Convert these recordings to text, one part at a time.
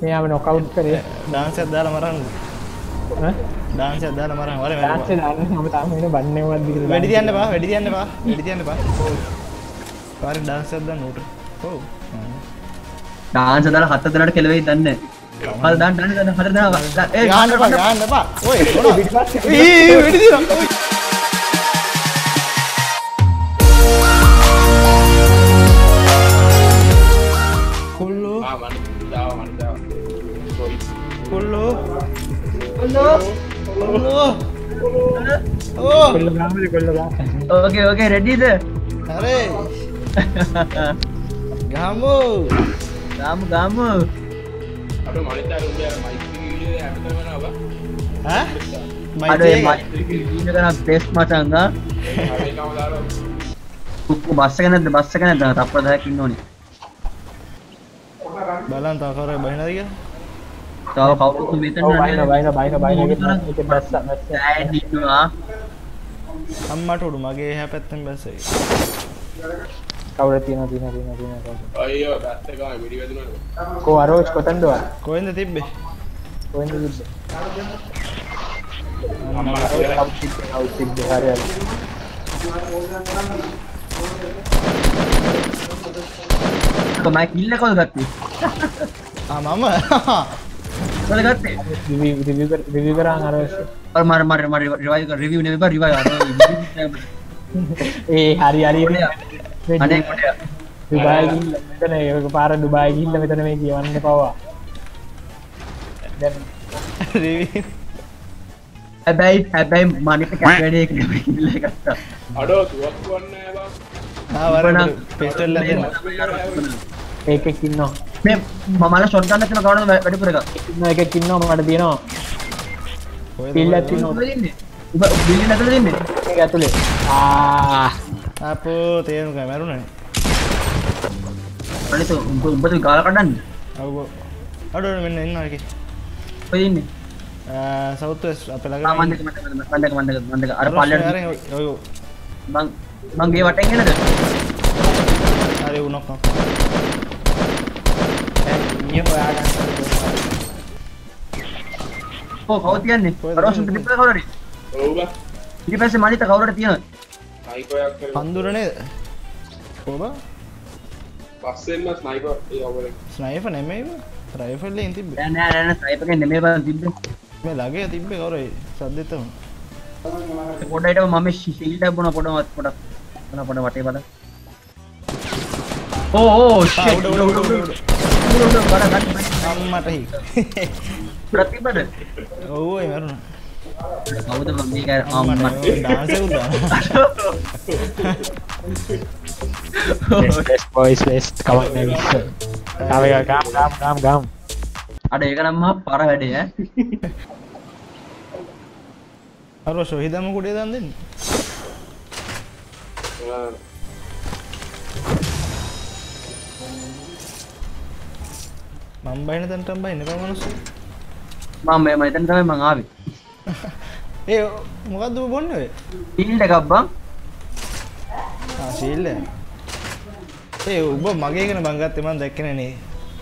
මෙයාම knockout කරේ. Dance එකක් දාලා මරන්න. ඈ? ඩාන්ස් එකක් දාලා මරන්න. වල ඩාන්ස් එක දාන්න මම තාම වෙන බන්නේවත් දිගට. වෙඩි තියන්න බා. වෙඩි තියන්න බා. පාරේ ඩාන්ස් එකක් දාන්න උට. ඔව්. ඩාන්ස් දාලා හත දෙනාට කෙලවෙයි දන්නේ. හත දාන්න හත දෙනා. ඒ ගහන්න බා. ඔය මොනවා? වෙඩි තියනවා. Okay, ready deh. Hare. Gamu. Aduh, manita udah mic video ada mana apa? Hah? Mic video kan best macam enggak? Hari kamu taruh. Buku bahasa kan ada apa dah kini ni? Balan tak kau rebahin lagi kan? Tahu kau tu meter mana? Baik itu bahasa. Saya di dua. අම්මට උඩු මගේ එහා පැත්තෙන් බැස්සයි. කවුරු තියෙනවද? අයියෝ බැස්ස ගානේ විඩි වැදුනනේ. කෝ අරෝජ් කොතනද? කොහෙන්ද තිබ්බේ? Kemai gila kau gatti. මම Kau gatti. review කරාන් අරෝජ්. और मार रिवाइव ने बार रिवाइव hari අනේ කොට දුබායි ගිහින් මෙතන ඒක පාර දුබායි ගිහින් මෙතන මේ කියවන්න පවා දැන් හැබැයි මනිට කැඩේ කියලා ගත්තා අඩෝ තුවක් වන්නේ බං වරණ පිස්ටල් එක දෙන්න ඒකෙක් ඉන්නවා මේ මමලා ෂොට් ගන්න තියෙන කවුරුද වැඩිපුර එක එකෙක් ඉන්නවා මට තියෙනවා පිල් එකක් තියෙනවා ඔබ බිල්ලි නැතද දෙන්නේ ඒක ඇතුලේ අපෝ තේරුම් ගා මරුණා අනිත් උඹ ගාල කඩන්නේ ඔව් අඩෝ මෙන්න ඉන්නවා එකේ කොහෙද ඉන්නේ සවුත් වෙස්ට් අපේ ළඟ මන්දක අර පල්ලෙට ඔය මං ගේ වටෙන් එනද හරි උනක් නිය හොයාගන්න කවුද තියන්නේ රෝෂන් ට්‍රිප් එක කවුරුරි ඔව් බා ඊට පස්සේ මනිත කවුරුරට තියෙනවද සයිකෝයක් කරලා පන්දුර නේද කොබ පස්සෙන්ම ස්නයිපර් ඒ ඔවරේ ස්නයිපර් නෙමෙයි රයිෆල් එකෙන් තිබ්බේ නෑ ස්නයිපර් එකෙන් නෙමෙයි බං තිබ්බේ මේ ළගේ තිබ්බේ කවුරුයි සද්දෙතම පොඩ්ඩයිට මම ෂීල්ඩ් එක බොන පොඩ වටේ බලන්න ඕ ෂිට් උඩ බඩ ගන්න අම්මට හි ප්‍රතිබද ඔව් ඒ මරුණා කවුද මම මේක අම්මට ඩාන්ස් එක උදා best boys best කවන්නේ විශ්ව තව එක ගාම් අර ඒක නම් මහා පර වැඩේ ඈ අර ෂොහිදම කුඩේ දන් දෙන්නේ මම බයින තන්ටම් බයින කව මනුස්සය මම එතන තමයි මං ආවේ ඒ මොකද්ද ඔබ බොන්නේ ඔය ෂීල්ඩ් එකක් බං ෂීල්ඩ් ඒ ඔබ මගේ එකන බං ගත්තේ මං දැක්කේ නේ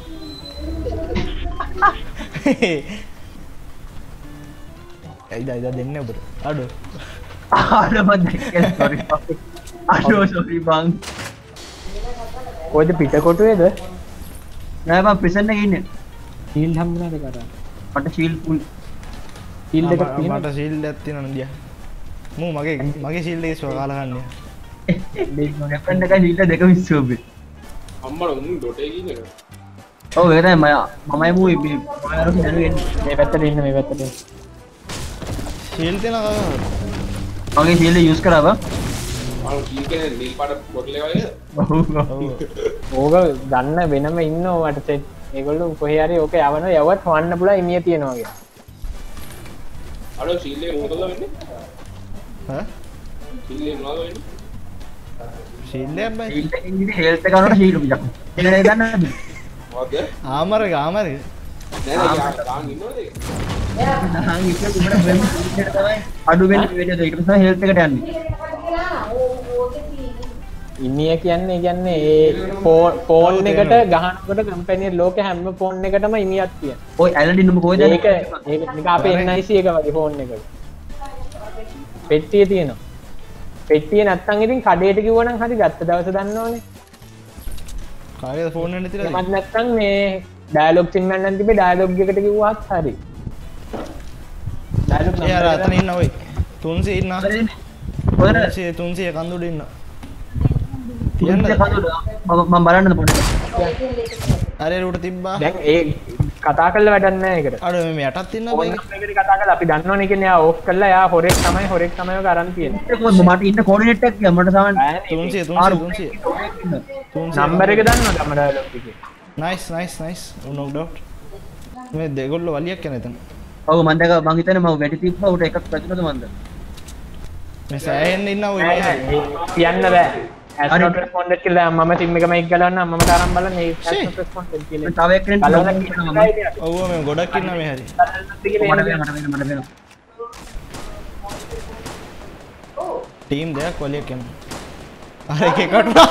එයිද දෙන්නේ ඔබට අඩෝ මම දැක්කේ සෝරි බං කොයිද පිටකොටුවේද නෑ මම ප්‍රිසන් එකේ ඉන්නේ ෂීල්ඩ් හම්බුනාද කරා මට ෂීල්ඩ් ෆුල් ෂීල්ඩ් එකක් තියෙනවා මට ෂීල්ඩ් එකක් තියෙනවා නදියා මූ මගේ ෂීල්ඩ් එකේ ස්ව කාලා ගන්න මේ මගේ ෆ්‍රෙන්ඩ් එකයි ෂීල්ඩ් දෙක මිස් වෙන්නේ අම්මලා මුන් ඩොටේ ගින්නේ ඔව් ඒක තමයි මමයි මූ මේ මේ පැත්තට ඉන්න ෂීල්ඩ් තියෙනවා මගේ ෂීල්ඩ් යූස් කරා බං අර කීකේ නිල් පාට බොටල් එක වගේ ඕක ගන්න වෙනම ඉන්නවා මට සෙට් ඒගොල්ලෝ කොහේ හරි ඕක යවත් හොන්න පුළුවන් ඉමිය තියනවා කියලා අර සීල් එක මොකද වෙන්නේ ඈ සීල් එක මොනවද වෙන්නේ ෂීල්ඩ් එක බයි ෂීල්ඩ් එකෙන් ඉතින් හෙල්ත් එක කරනකොට ෂීල්ඩ් පිටක් එනේ දන්නවද මොකද ආමර නෑ තාන් ඉන්නවද ඒක නහන් ඉතින් උඹට බෙන් ෂීල්ඩ් එක තමයි අඩු වෙන්නේ වේදේ ඊට පස්සේ හෙල්ත් එකට යන්නේ ඉන්නිය කියන්නේ ඒ ෆෝන් එකට ගහනකොට කම්පැනි ලෝකේ හැම ෆෝන් එකටම ඉනියක් තියෙනවා. ඔය ඇලන්ඩි නුඹ කොහෙද? ඒක නිකන් අපේ NIC එක වගේ ෆෝන් එකක. පෙට්ටිය තියෙනවා. පෙට්ටිය නැත්තම් ඉතින් කඩේට කිව්වනම් හරි ගත්ත දවස දන්නවනේ. කාගේද ෆෝන් එක නැතිද? මත් නැත්තම් මේ ඩයලොග් සිම් එකක් නම් තිබේ ඩයලොග් එකට කිව්වත් හරි. ඩයලොග් ඒ අර අතන ඉන්න ඔය 300 ඉන්න. කොහෙද? 300 කඳුඩ ඉන්න. තියන්න මම බලන්න පොඩ්ඩක්. අර රුට තිබ්බා. දැන් ඒ කතා කරලා වැඩක් නැහැ ඒකට. අර මේ යටත් ඉන්න ෆෝන් එකට කතා කරලා අපි දන්නවනේ කියන්නේ එයා ඕෆ් කරලා එයා හොරෙක් තමයි ඔක අරන් තියෙන්නේ. මට ඉන්න කෝඩිනේට් එකක් කිය මට සමන් 300 නම්බර එක දන්නවද මම ඩයලොග් එකේ? නයිස් උනොක් ඩවුට් මේ දෙගොල්ලෝ වලියක් යන එතන. ඔව් මම දැක මං හිතන්නේ මම වැඩි තිබ්බා උට එකක් පැතුනද මන්ද මේ සෑහෙන්න ඉන්න ඔය කියන්න බෑ. as not responded කියලා මම සිම් එක මේක ගලවන්න මම තරම් බලන්න මේ as not responded කියලා. තව එක්කෙනෙක් ඔව් මේ ගොඩක් ඉන්නවා මේ හැරි. මට වෙනවා. ටීම් දෙයක් වලියක් යන. අර එකකට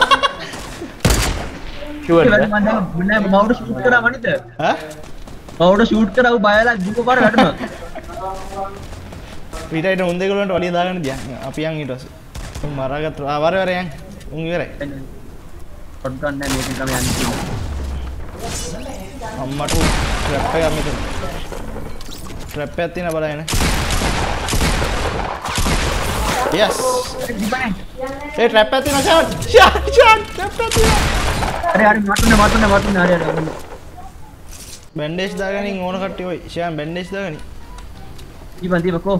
ෂුවර්ද? මම මවුඩ ෂූට් කරා මනිත. ඈ? මවුඩ ෂූට් කරා උ බයලා දුක පාර වැටුණා. පිටයිට උන් දෙගොල්ලන්ට වලිය දාගන්න දියා. අපි යන් ඊට පස්සේ. උන් මරාගත්ත වර යන්. උන් ඉවරයි. පොඩ්ඩක් නෑ මේකෙන් තමයි යන්නේ. අම්මට ට්‍රැප් එකක් මෙතන. ට්‍රැප් එකක් තියෙන බලන්න. yes ඒ ට්‍රැප් එකක් තියෙන ෂාට් ට්‍රැප් එකක් තියෙන. හරි මතුනේ හරි. බැන්ඩේජ් දාගනින් ඕන කට්ටිය ඔය ෂෑම් බැන්ඩේජ් දාගනි. දීපකෝ.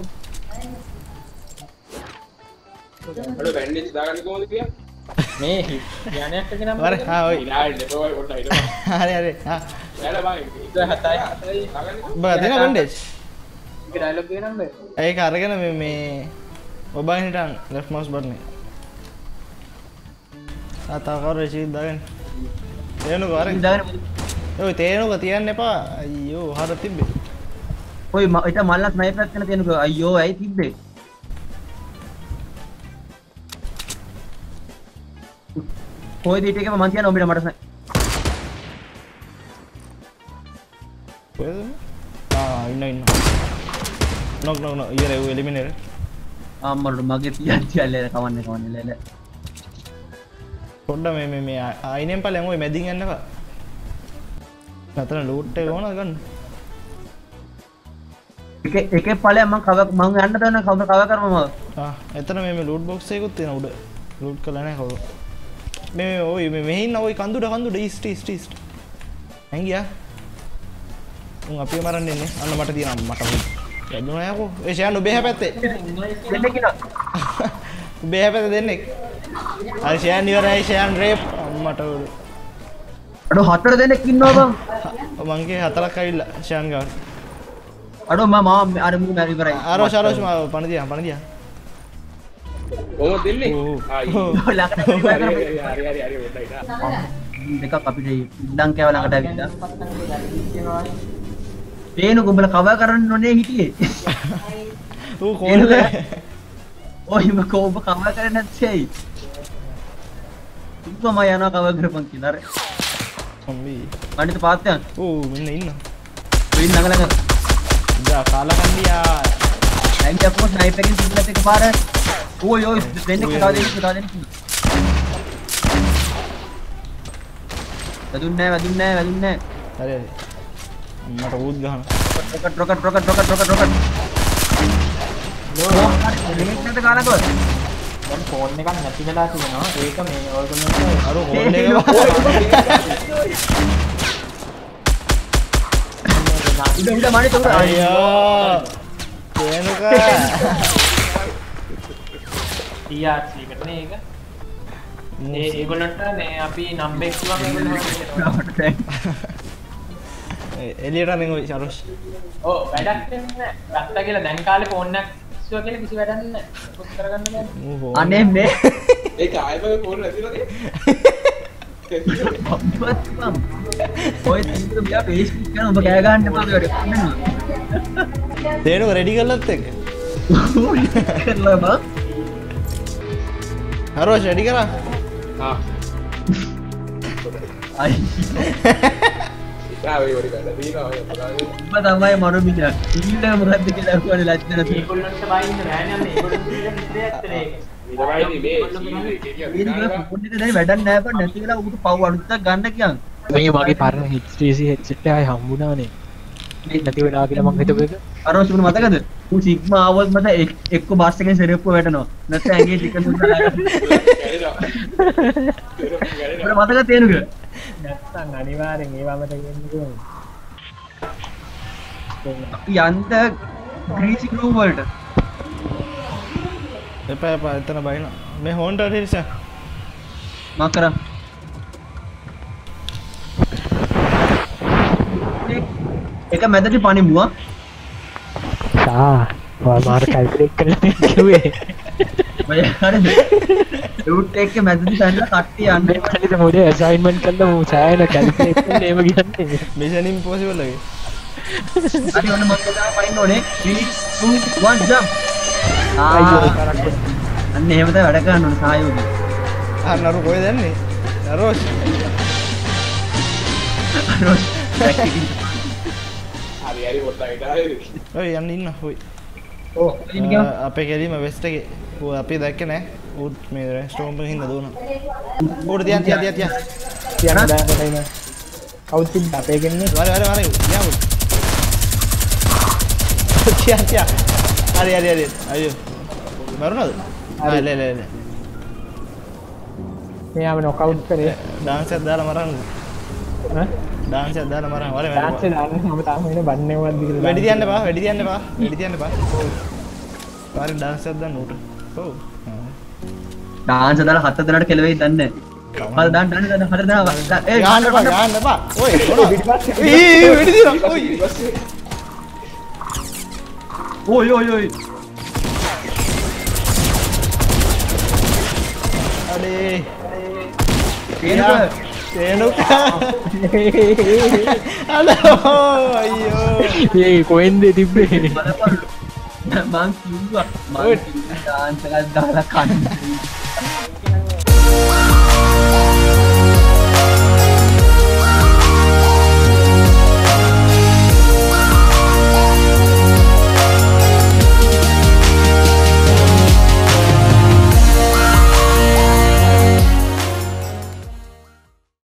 අර බැන්ඩේජ් දාගන්න කොහොමද කියා? මේ ඥානයක් එක නම් වර ඔය ඉලාල්ද ඔය කොට හිටපන්. හරි යාලා බං 7යි බා දෙන බැන්ඩේජ් ඒක ඩයලොග් එක නම්බර. ඒක අරගෙන මේ ඔබන් හිටන් left mouse button එක. තාතා කවර ෂීට් දාගන්න. තේනුක අරන් දාගෙන ඔය තේනුක තියන්න එපා. අයියෝ හර තිබ්බේ. ඔය ඊට මල්ලා ස්නයිපර් එකක් කරන තියෙනකෝ අයියෝ ඇයි තිබ්බේ? කොයි දීට එකම මං කියන්නේ ඔබට මට කොහෙද? ඉන්න. නොක් ඉයර එලිමිනේට්. අම්මරට මගේ තියන්නේ කවන්නේ ලෙල. පොඩ්ඩ මේ අයිනෙන් පලෙන් ඔය මැදින් යන්න එපා. නතර ලූට් එක ඕනද ගන්න? එකේ ඵලයක් මං යන්න දන්න කව කරමම. එතන මේ ලූට් බොක්ස් එකකුත් තියෙන උඩ. ලූට් කරලා නැහැ කවුරු. මේ ඔය මෙහෙ ඉන්න ඔය කඳුඩ ඊස්ට්. දැන් ගියා. උන් අපිව මරන්න එන්නේ. අන්න මට තියෙනවා මට. යදුනා යකෝ. ඒ ෂෑන් ඔබේ හැපැත්තේ. දෙන්න කිනා. ඔබේ හැපැත්තේ දෙන්නෙක්. අර ෂෑන් ඉවරයි ෂෑන් රේප් අම්මට උඩ. අඩෝ හතර දෙනෙක් ඉන්නවා බං. මංගේ හතරක් ඇවිල්ලා ෂෑන් ගාව. අඩෝ මම අර මු මැරි ඉවරයි. ආරෝෂ් මාව පණ දියා. ඕම දෙන්නේ. ඔය ළඟට හරි හොටයි. දෙකක් අපිට ඉඳන් කෑව ළඟට ඇවිල්ලා. පේන කුඹල කව කරන්න ඕනේ හිටියේ. ඌ කොල්ල. ඔය මකෝබ කව කරන්නේ නැත්තේ. ඉක්මම යනවා කව කරපන් කියලා. අර කොම්බි. මණිත පාත්යන්. ඌ මෙන්න ඉන්න. වෙයින් ළඟ. ඉතින් කාලා කන්දියා. ඇයි අපෝ ස්නයිපර් එකෙන් සිද්දත් එකපාර. ඔය දෙන්නෙක් තව දෙන්නෙක්. වැදුන්නේ නැහැ. හරි. මට ඌත් ගහන. රොකට්. ලිමිට් එකට ගානකෝ. දැන් ෆෝන් එකක් නැති වෙලා තියෙනවා. ඒක මේ ඔයගොල්ලෝ අර හෝල් එක ඉඳ මණි තුර අයියෝ තේනුකා TRC එකට නේ ඒක. ඒගොල්ලන්ට මේ අපි නම්බර් එක කිව්වම ඒගොල්ලෝ එලියට අරින් ඔය සරෝෂ්. ඔව් වැඩක් නැහැ. ගත්තා කියලා දැන් කාලේ ෆෝන් එකක් ඉස්සුවා කියලා කිසි වැඩක් නැහැ. පොත් කරගන්න බෑ. අනේ මේ ඒක ආයෙම ෆෝන් නැතිලද? ඔය තින්ද මෙයා Facebook කරන ඔබ කෑ ගන්න එපා වැඩ. තේරුව රෙඩි කරලත් එක්ක. කරලා බා. හරෝෂ් රෙඩි කරා. ආ අයි ඉතාලේ වරි බැලලා තියෙනවා ඔය උඹ තමයි මරු මිනිහා ඉන්න මොකද්ද කියලා අහුවනේ ලැජ්ජ නැතුව ඒගොල්ලන්ට බයින්න බෑ නේද ඒගොල්ලෝ ඉන්නේ ඇත්තනේ ඊළඟයි මේ ඒක පොඩ්ඩක් දැන් වැඩක් නැහැ බං නැති වෙලා උකට පව් අලුතක් ගන්න කියන් මේ මගේ පරණ HTC headset එකයි හම්බුණානේ මේ නැති වෙනවා කියලා මං හිතුව එක අර ඔසුන මතකද ඌ සිග්මා ආවොත් මට එක්ක බස් එකේ සෙරෙප්පුව වැටෙනවා නැත්නම් ඇඟේ ටික සුද්දා ගන්න මතක තේරුක නැත්තම් අනිවාර්යෙන් ඒවම තේරෙන්නේ අපි යන්ත ග්‍රීසි ගෲප් වලට එපා එතන බයින මේ හොන්ට හිරිසා මා කරා එක මැදට පනිමුවා මාර කල්කුලේට් කරලා කිව්වේ මම හරිද රූට් එකේ මැදට පැනලා කට්ටිය යන්න මේ කලිත මොඩේ අසයින්මන්ට් කරලා මම සෑයන කල්කුලේට් කරලා ඒව කියන්නේ මිෂන් ඉම්පොසිබල් එක හරි ඔන්න මම ගාව පයින්න ඕනේ 3 2 1 ජම්ප් අයියෝ කරක් අන්න එහෙම තමයි වැඩ කරන්න ඕනේ සහයෝගය නරු කොහෙද යන්නේ නරෝෂ් ප්‍රැක්ටිස් හරි හරි පොඩ්ඩක් ඉතාලේ ඔය යන්න ඉන්න හොයි ඕ ඉන්න ගියා අපේ කැලීම වෙස්ට් එකේ ඌ අපි දැක්කේ නෑ ඌ මේ රෙස්ටෝරන්ට් එකකින් දුවනවා ඌට තියන් තියන් තියන දැන් කවුද තිබ්බ අපේ ගෙන්නේ වර යමු තියන් හරි අයියෝ මරුණාද ලේ මෙයාම නොකවුට් කරේ ඩාන්ස් එකක් දාලා මරන්න ඈ ඩාන්ස් එකක් දාලා මරන්න වර ඩාන්ස් එක දාන්න මම තාම ඉන්නේ බන්නේවත් දිගට වැඩි තියන්න එපා පාරේ ඩාන්ස් එකක් දාන්න උට ඔව් ඩාන්ස් දාලා හත දෙනාට කෙලවෙයි දන්නේ නැහැ දාන්න හතර දෙනා ඒ යන්න එපා ඔය වෙඩි දිනවා ඔයි අඩේ තේනුක අලෝ අයියෝ මේ කොහෙන්ද තිබ්බේ මං කිව්වා ඩාන්ස් එකක් දාලා කන්න